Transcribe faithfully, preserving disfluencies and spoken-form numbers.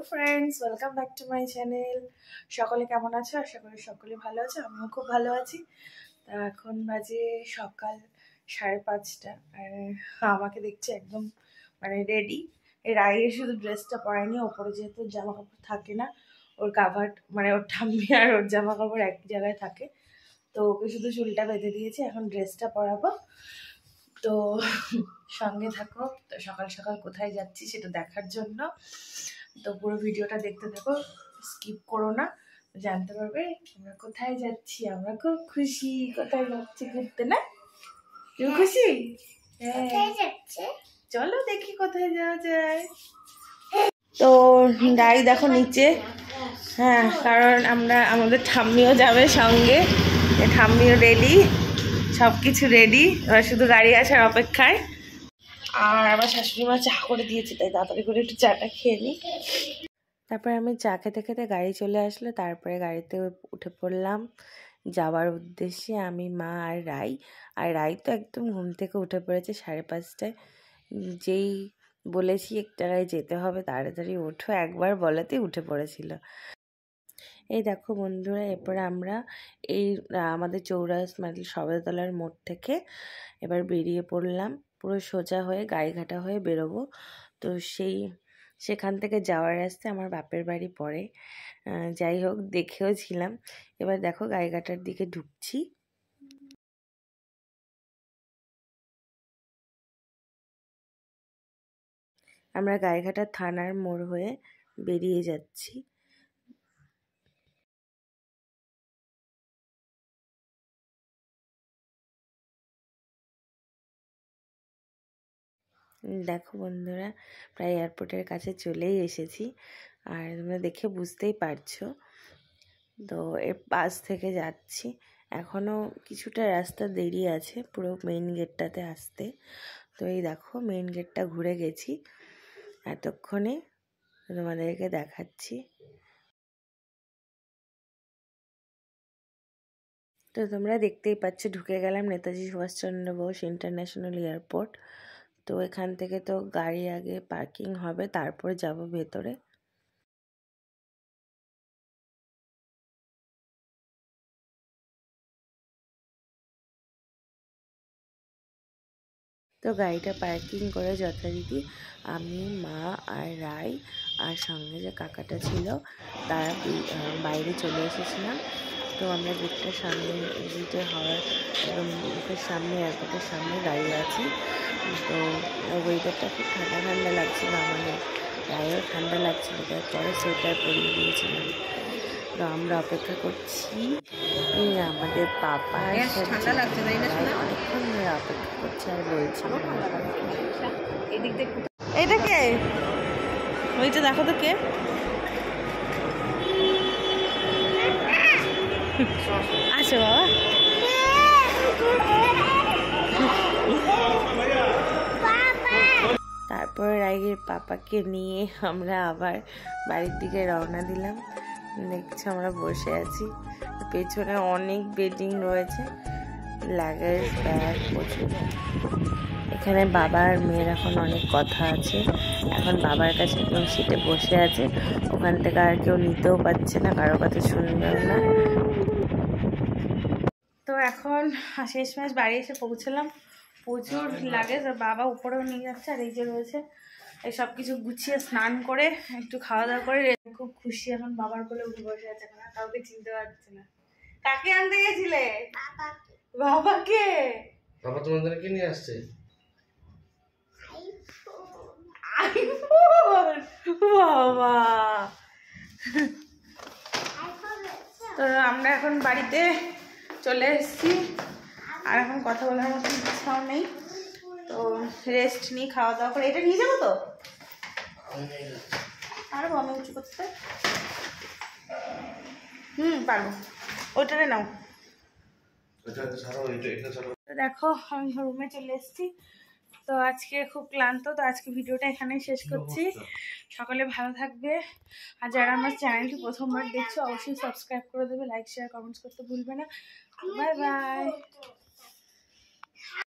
Friends, welcome back to my channel. সকলে কেমন আছো? আশা করি সকলে ভালো আছে, আমিও খুব ভালো আছি। তা এখন বাজে সকাল সাড়ে পাঁচটা আর আমাকে দেখছি একদম মানে রেডি। এর আগে শুধু ড্রেসটা পরায়নি, ওপরে যেহেতু জামা কাপড় থাকে না, ওর কাভার মানে ওর ঠাম্মি আর ওর জামা কাপড় এক জায়গায় থাকে, তো ওকে শুধু চুলটা বেঁধে দিয়েছি। এখন ড্রেসটা পরাবো, তো সঙ্গে থাকো। তো সকাল সকাল কোথায় যাচ্ছি সেটা দেখার জন্য তো পুরো ভিডিওটা দেখতে থাকো, স্কিপ করো না, জানতে পারবে আমরা কোথায় যাচ্ছি। আমরা খুব খুশি। কোথায় যাচ্ছি ঘুরতে, না তুমি খুশি? হ্যাঁ, চলো দেখি কোথায় যাওয়া যায়। তো গাড়ি দেখো নিচে, হ্যাঁ, কারণ আমরা আমাদের ঠাম্মিও যাবে সঙ্গে, ঠাম্মিও রেডি, সব কিছু রেডি, এবার শুধু গাড়ি আসার অপেক্ষায়। আর আমার শাশুড়ি মা চা করে দিয়েছে, তাই তাড়াতাড়ি করে একটু চাটা খেয়ে নিই। তারপরে আমি চা খেতে খেতে গাড়ি চলে আসলো, তারপরে গাড়িতে উঠে পড়লাম যাওয়ার উদ্দেশ্যে। আমি, মা আর রাই। আর রাই তো একদম ঘুম থেকে উঠে পড়েছে সাড়ে পাঁচটায়। যেই বলেছি একটা রায় যেতে হবে, তাড়াতাড়ি ওঠো একবার বলাতেই উঠে পড়েছিল। এই দেখো বন্ধুরা, এরপরে আমরা এই আমাদের চৌরাস মানে সবেতলার মোড় থেকে এবার বেরিয়ে পড়লাম, পুরো সোজা হয়ে গাইঘাটা হয়ে বেরোবো। তো সেই সেখান থেকে যাওয়ার রাস্তায় আমার বাপের বাড়ি পড়ে। যাই হোক, দেখেও ছিলাম। এবার দেখো গাইঘাটার দিকে ঢুকছি। আমরা গাইঘাটা থানার মোড় হয়ে বেরিয়ে যাচ্ছি। দেখো বন্ধুরা, প্রায় এয়ারপোর্টের কাছে চলেই এসেছি, আর তোমরা দেখে বুঝতেই পারছো। তো এর পাশ থেকে যাচ্ছি, এখনও কিছুটা রাস্তা দেরি আছে পুরো মেইন গেটটাতে আসতে। তো এই দেখো মেইন গেটটা ঘুরে গেছি, এতক্ষণে তোমাদেরকে দেখাচ্ছি। তো তোমরা দেখতেই পাচ্ছ ঢুকে গেলাম নেতাজি সুভাষচন্দ্র বোস ইন্টারন্যাশনাল এয়ারপোর্ট। তো এখান থেকে তো গাড়ি আগে পার্কিং হবে, তারপর যাব ভেতরে। তো গাড়িটা পার্কিং করে যথারীতি আমি, মা আর রাই আর সঙ্গে যে কাকাটা ছিল তারা বাইরে চলে এসেছিলাম। তো আমরা গেটটার সামনে গেটে হওয়ার একদম মুখের সামনে এয়ারপোর্টের সামনে দাঁড়িয়ে আছি। তো ওয়েদারটা খুব ঠান্ডা ঠান্ডা লাগছিল, আমাদের গায়েও ঠান্ডা লাগছিল, তারপরে সোয়েটার পরিয়ে দিয়েছিলাম। তো আমরা অপেক্ষা করছি আমাদের পাপা, ঠান্ডা লাগছে তাই না, অনেকক্ষণ ধরে অপেক্ষা করছি আর বলছি। এইটা কে? ওইটা দেখো তো কে। আসো বাবা। তারপরে রাইগের পাপাকে নিয়ে আমরা আবার বাড়ির দিকে রওনা দিলাম। দেখছি আমরা বসে আছি, পেছনে অনেক বেডিং রয়েছে, লাগেজ ব্যাগ প্রচুর। এখানে বাবা আর মেয়ের এখন অনেক কথা আছে, এখন বাবার কাছে একদম সিটে বসে আছে, ওখান থেকে আর কেউ নিতেও পারছে না, কারো কথা শুনবেও না। তো এখন শেষমেশ বাড়ি এসে পৌঁছলাম, প্রচুর লাগেজ, আর বাবা উপরেও নিয়ে যাচ্ছে। আর এই যে রয়েছে এই সব কিছু গুছিয়ে স্নান করে একটু খাওয়া দাওয়া করে খুব খুশি। এখন বাবার কোলে উঠে বসে আছে, এখন কাউকে চিনতে পারছে না। কাকে আনতে গেছিলে? বাবাকে। বাবা তোমাদের কি নিয়ে আসছে? আইফোন। বাবা। তো আমরা এখন বাড়িতে চলে এসেছি, আর এখন কথা বলার মতো ইচ্ছাও নেই, তো রেস্ট নিয়ে খাওয়া দাওয়া করে। এটা নিয়ে যাবো তো, আরো আমি উঁচু করতে হুম পারবো, ওইটারে নাও। দেখো আমি রুমে চলে এসেছি। তো আজকে খুব ক্লান্ত, তো আজকে ভিডিওটা এখানেই শেষ করছি। সকলে ভালো থাকবে, আর যারা আমার চ্যানেলটি প্রথমবার দেখছো অবশ্যই সাবস্ক্রাইব করে দেবে, লাইক শেয়ার কমেন্টস করতে ভুলবে না। Bye by.